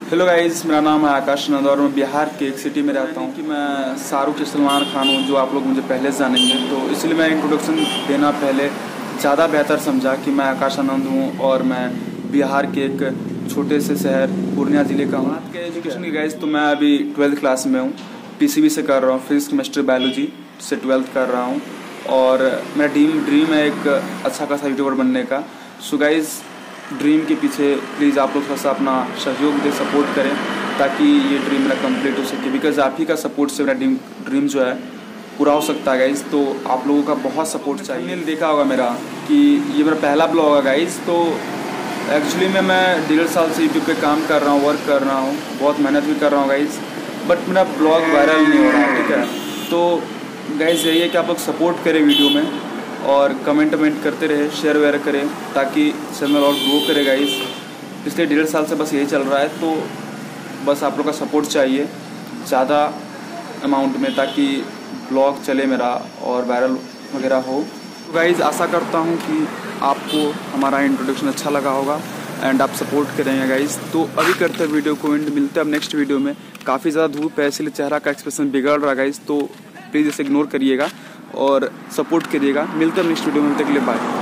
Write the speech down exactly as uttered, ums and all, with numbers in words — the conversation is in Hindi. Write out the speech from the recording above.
हेलो गाइस, मेरा नाम है आकाश नंद और मैं बिहार के एक सिटी में रहता हूँ कि मैं शाहरुख सलमान खान हूँ, जो आप लोग मुझे पहले से जानेंगे। तो इसलिए मैं इंट्रोडक्शन देना पहले ज़्यादा बेहतर समझा कि मैं आकाश आनंद हूँ और मैं बिहार के एक छोटे से शहर पूर्णिया ज़िले का हूँ। बात करें एजुकेशन की गाइस, तो मैं अभी ट्वेल्थ क्लास में हूँ, पीसीबी से कर रहा हूँ, फिजिक्स केमिस्ट्री बायोलॉजी से ट्वेल्थ कर रहा हूँ। और मेरा ड्रीम ड्रीम है एक अच्छा खासा यूट्यूबर बनने का। सो गाइस, ड्रीम के पीछे प्लीज़ आप लोग थोड़ा सा अपना सहयोग दे, सपोर्ट करें ताकि ये ड्रीम मेरा कंप्लीट हो सके। बिकॉज आप ही का सपोर्ट से मेरा ड्रीम ड्रीम जो है पूरा हो सकता है गाइज़। तो आप लोगों का बहुत सपोर्ट चाहिए। देखा होगा मेरा कि ये मेरा पहला ब्लॉग होगा गाइज़। तो एक्चुअली में मैं डेढ़ साल से यूट्यूब पे काम कर रहा हूँ, वर्क कर रहा हूँ, बहुत मेहनत भी कर रहा हूँ गाइज़, बट मेरा ब्लॉग वायरल नहीं हो रहा है, ठीक है। तो गाइज़ यही है कि आप लोग सपोर्ट करें वीडियो में और कमेंट वमेंट करते रहे, शेयर वेयर करें ताकि चैनल और ग्रो करे गाइस। पिछले डेढ़ साल से बस यही चल रहा है, तो बस आप लोग का सपोर्ट चाहिए ज़्यादा अमाउंट में ताकि ब्लॉग चले मेरा और वायरल वगैरह हो। तो गाइस आशा करता हूँ कि आपको हमारा इंट्रोडक्शन अच्छा लगा होगा एंड आप सपोर्ट करेंगे गाइस। तो अभी करते हैं वीडियो को एंड, मिलते हैं अब नेक्स्ट वीडियो में। काफ़ी ज़्यादा धूप है इसलिए चेहरा का एक्सप्रेशन बिगड़ रहा है गाइस, तो प्लीज़ इसे इग्नोर करिएगा और सपोर्ट करिएगा। मिलते हैं नेक्स्ट वीडियो में, तब तक के लिए बाय।